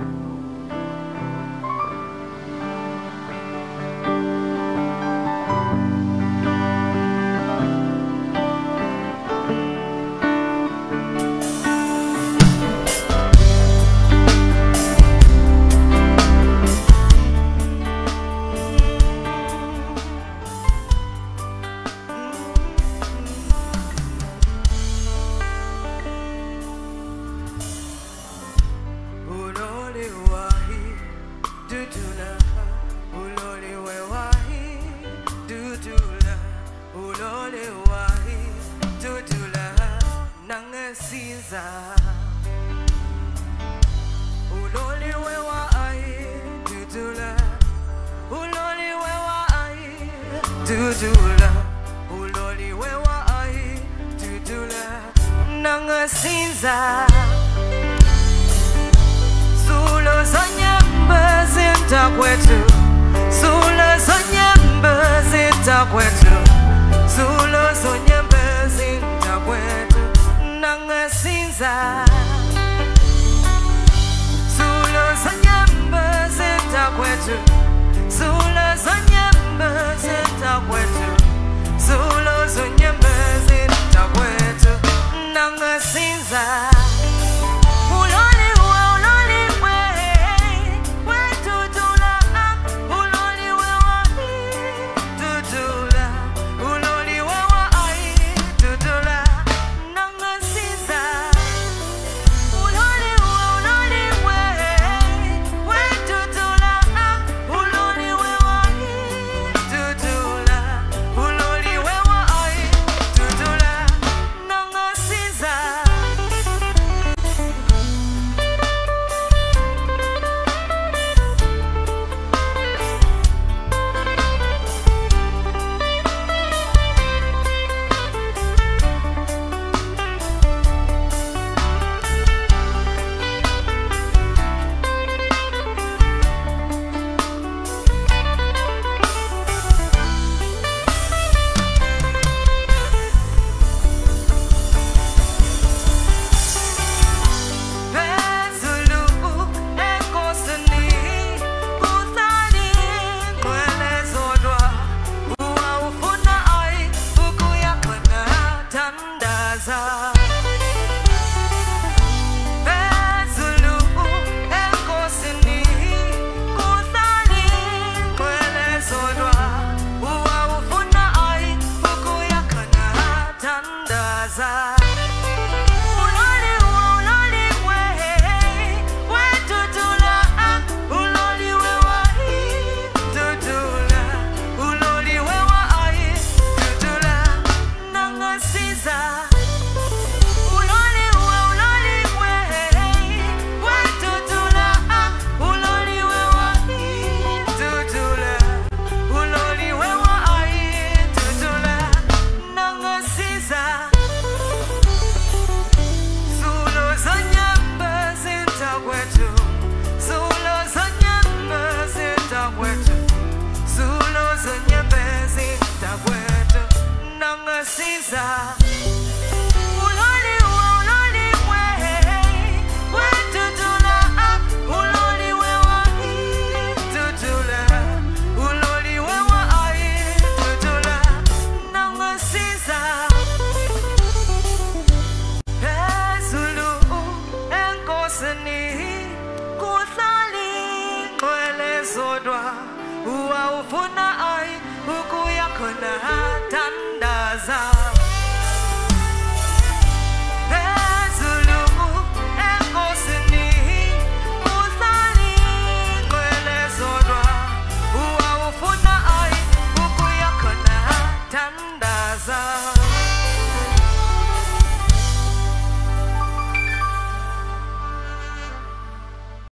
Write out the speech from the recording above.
Loliwe wa ai tutula, Loliwe wa ai tutula, Loliwe wa ai tutula, nanga sinza. Sulo zonyembe zinta kwetu, sulo zonyembe zinta kwetu, sulo zonyembe zinta kwetu, nanga sinza. Sulo zonyembe zinta kwetu, sulo zonyembe zinta kwetu, sulo zonyembe zinta kwetu, nanga sinza. Uwaufuna ai huku yako na tandaza. Zulu ekosini usali kwele sodwa. Uwaufuna ai huku yako na tandaza.